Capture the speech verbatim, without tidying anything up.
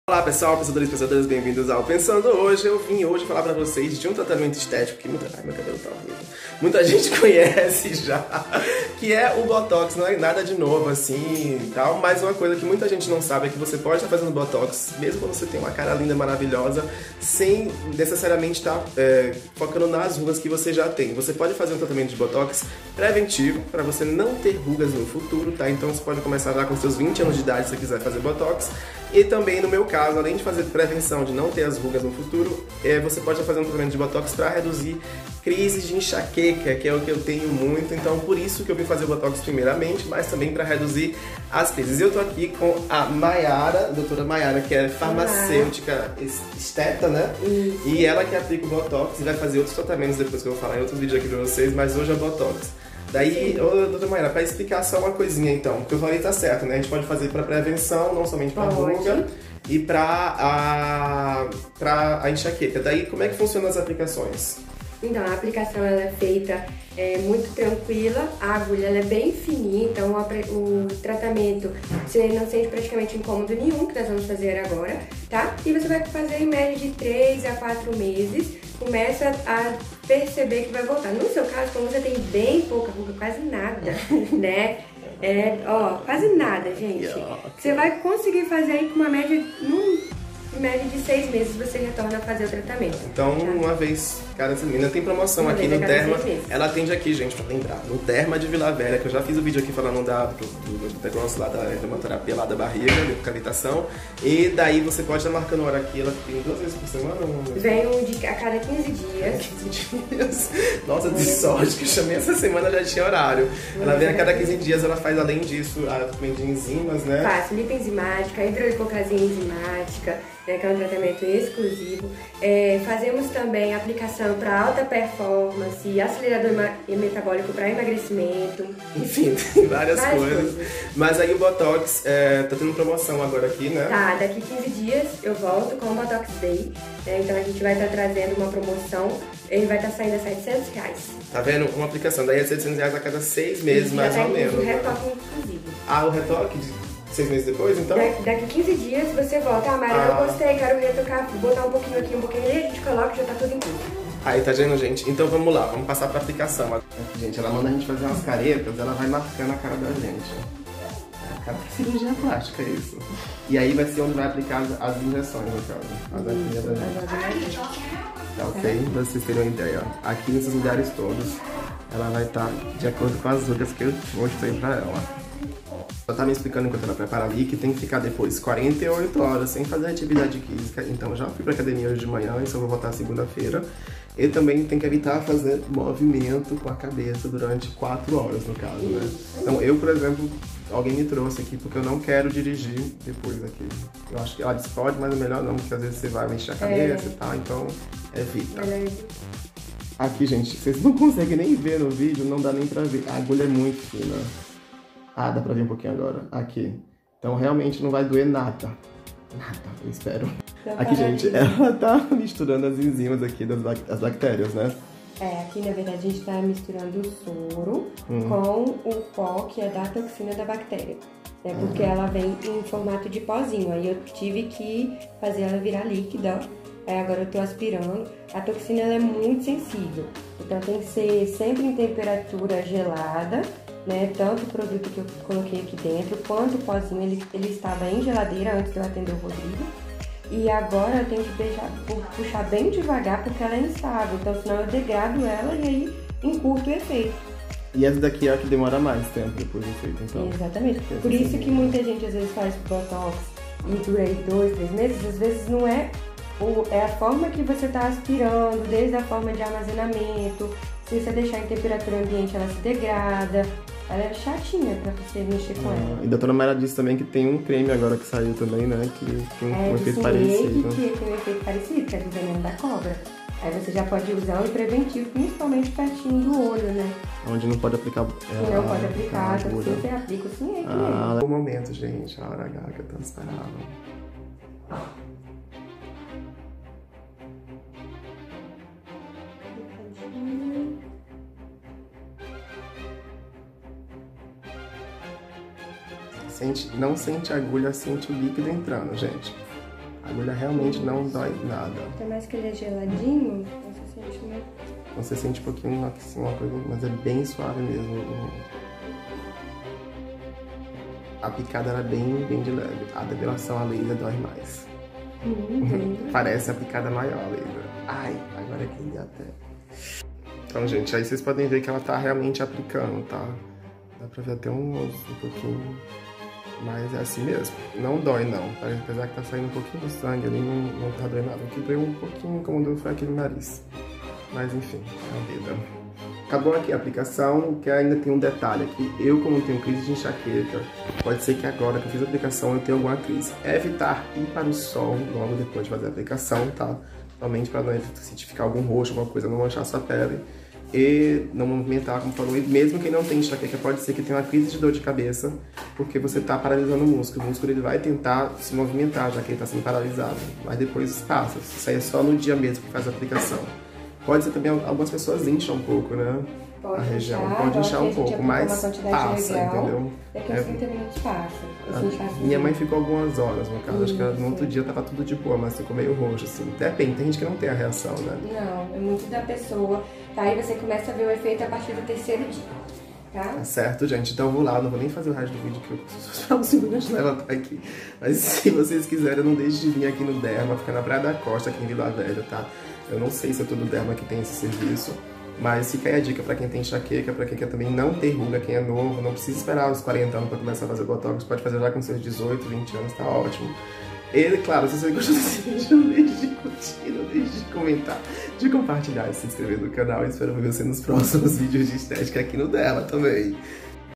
Olá pessoal, pensadores e pensadoras, bem-vindos ao Pensando Hoje. Eu vim hoje falar pra vocês de um tratamento estético que muita... Ai, meu cabelo tá horrível. Muita gente conhece já, que é o Botox. Não é nada de novo assim e tal, mas uma coisa que muita gente não sabe é que você pode estar fazendo Botox, mesmo quando você tem uma cara linda, maravilhosa, sem necessariamente estar é, focando nas rugas que você já tem. Você pode fazer um tratamento de Botox preventivo, pra você não ter rugas no futuro, tá? Então você pode começar lá com seus vinte anos de idade se você quiser fazer Botox. E também, no meu caso, além de fazer prevenção de não ter as rugas no futuro, é, você pode estar fazendo um tratamento de Botox para reduzir crises de enxaqueca, que é o que eu tenho muito. Então, por isso que eu vim fazer o Botox primeiramente, mas também para reduzir as crises. Eu tô aqui com a Mayara, a doutora Mayara, que é farmacêutica esteta, né? Isso. E ela que aplica o Botox e vai fazer outros tratamentos depois que eu vou falar em outros vídeos aqui para vocês, mas hoje é o Botox. Daí, ô, doutora Mayara, pra explicar só uma coisinha então, porque eu falei tá certo, né? A gente pode fazer pra prevenção, não somente pra ruga, e pra a, pra a enxaqueca. Daí, como é que funcionam as aplicações? Então, a aplicação ela é feita é, muito tranquila, a agulha ela é bem fininha, então o, o tratamento você não sente praticamente incômodo nenhum, que nós vamos fazer agora, tá? E você vai fazer em média de três a quatro meses, começa a perceber que vai voltar. No seu caso, como você tem bem pouca ruga, quase nada, né? É, ó, quase nada, gente. Você vai conseguir fazer aí com uma média, num, em média de seis meses, você retorna a fazer o tratamento. Então, tá? Uma vez cada semana tem promoção uma aqui no Derma. Ela atende aqui, gente, pra lembrar, no Derma de Vila Velha, que eu já fiz o vídeo aqui falando da, do, do, do negócio lá da dermoterapia lá da barriga, de cavitação. E daí você pode estar marcando hora aqui, ela tem duas vezes por semana? Uma Vem um de, a cada quinze dias. quinze dias. Nossa, de sorte que eu chamei essa semana, já tinha horário. Ela vem a cada quinze dias, ela faz além disso, a tratamento de enzimas, né? Faz lipoenzimática, hidrohipocasia enzimática, né, que é um tratamento exclusivo. É, fazemos também aplicação para alta performance, acelerador metabólico para emagrecimento. Enfim, tem várias, várias coisas. coisas. Mas aí o Botox é, tá tendo promoção agora aqui, né? Tá, daqui quinze dias eu volto com o Botox Day. Né, então a gente vai estar tá trazendo uma promoção, ele vai estar tá saindo a setecentos reais. Tá vendo? Uma aplicação, daí é setecentos reais a cada seis meses, mais ou menos. O retoque inclusive. Ah, o retoque de seis meses depois, então? Da, daqui quinze dias você volta. Ah, Mara, ah. eu gostei, quero retocar, botar um pouquinho aqui, um pouquinho ali, a gente coloca e já tá tudo incluso. Aí, tá vendo, gente? Então vamos lá, vamos passar pra aplicação. Aqui, gente, ela manda a gente fazer umas caretas, ela vai marcando a cara da gente. A cara de cirurgia plástica, é isso. E aí vai ser onde vai aplicar as, as injeções, no caso. As aplicações da gente. Tá ok? Pra vocês terem uma ideia. Aqui nesses lugares todos, ela vai estar de acordo com as rugas que eu mostrei pra ela. Ela tá me explicando enquanto ela prepara ali que tem que ficar depois quarenta e oito horas sem fazer atividade física. Então já fui pra academia hoje de manhã, isso eu vou voltar segunda-feira. E também tem que evitar fazer movimento com a cabeça durante quatro horas, no caso, né? Então eu, por exemplo, alguém me trouxe aqui porque eu não quero dirigir depois aqui. Eu acho que ela disse pode, mas é melhor não, porque às vezes você vai mexer a cabeça é. e tal, então evita. É. Aqui, gente, vocês não conseguem nem ver no vídeo, não dá nem pra ver. A agulha é muito fina. Ah, dá pra ver um pouquinho agora. Aqui. Então realmente não vai doer nada. Nada, eu espero. Aqui, gente, ela tá misturando as enzimas aqui das as bactérias, né? É, aqui na verdade a gente tá misturando o soro hum. com o pó que é da toxina da bactéria. Né? Porque uhum. ela vem em formato de pozinho. Aí eu tive que fazer ela virar líquida. Aí agora eu tô aspirando. A toxina ela é muito sensível. Então tem que ser sempre em temperatura gelada. Né, tanto o produto que eu coloquei aqui dentro, quanto o pozinho, ele, ele estava em geladeira antes de eu atender o Rodrigo. E agora eu tenho que deixar, puxar bem devagar porque ela é instável, então senão eu degrado ela e aí encurto o efeito. E essa daqui é a que demora mais tempo depois do efeito, então? Exatamente. Por isso que muita gente às vezes faz Botox e dura aí dois, três meses, às vezes não é, o, é a forma que você está aspirando, desde a forma de armazenamento. Se você deixar em temperatura ambiente, ela se degrada. Ela é chatinha pra você mexer com ah, ela. E a doutora Mayara disse também que tem um creme agora que saiu também, né? Que tem um, é, um efeito parecido. Que tem um efeito parecido, que é do veneno da cobra. Aí você já pode usar o preventivo, principalmente pertinho do olho, né? Onde não pode aplicar... É, não pode aplicar, então você aplica assim, é que ah, é. O momento, gente, a hora H que eu tanto esperava. Sente, não sente a agulha, sente o líquido entrando, gente. A agulha realmente não dói nada. Até mais que ele é geladinho, você sente uma... Você sente um pouquinho assim, uma coisa, mas é bem suave mesmo. A picada era bem, bem de leve. A depilação a laser dói mais. Uhum. Parece a picada maior a laser. Ai, agora é que até... Então, gente, aí vocês podem ver que ela tá realmente aplicando, tá? Dá pra ver até um, um pouquinho, mas é assim mesmo. Não dói, não. Apesar que tá saindo um pouquinho do sangue ali, não, não tá doendo nada. O que doeu um pouquinho, incomodou, foi aquele nariz. Mas, enfim, é a vida. Acabou aqui a aplicação, que ainda tem um detalhe aqui. Eu, como tenho crise de enxaqueca, pode ser que agora que eu fiz a aplicação eu tenha alguma crise. É evitar ir para o sol logo depois de fazer a aplicação, tá? Somente para não identificar algum roxo, alguma coisa, não manchar sua pele. E não movimentar, como falou, e mesmo quem não tem enxaqueca, pode ser que tenha uma crise de dor de cabeça, porque você está paralisando o músculo. O músculo ele vai tentar se movimentar, já que ele está sendo paralisado, mas depois passa. Isso aí é só no dia mesmo que faz a aplicação. Pode ser também, algumas pessoas incham um pouco, né? Pode a região inchar, pode inchar um pouco, mas passa, legal, entendeu? Daqui a trinta minutos passa. A minha mãe ficou algumas horas, no caso, acho que no outro dia tava tudo de boa, mas ficou meio roxo, assim. Depende, tem gente que não tem a reação, né? Não, é muito da pessoa. Tá, aí você começa a ver o efeito a partir do terceiro dia, tá? Tá certo, gente. Então eu vou lá, não vou nem fazer o resto do vídeo, que eu só falo cinco minutos nela tá aqui. Mas se vocês quiserem, não deixe de vir aqui no Derma, fica na Praia da Costa, aqui em Vila Velha, tá? Eu não sei se é todo Derma que tem esse serviço, mas fica aí a dica pra quem tem enxaqueca, pra quem quer também não ter ruga, quem é novo, não precisa esperar os quarenta anos pra começar a fazer botox, pode fazer já com seus dezoito, vinte anos, tá ótimo. E, claro, se você gostou desse vídeo, não deixe de curtir, não deixe de comentar, de compartilhar e se inscrever no canal. E espero ver você nos próximos vídeos de estética aqui no Derma também.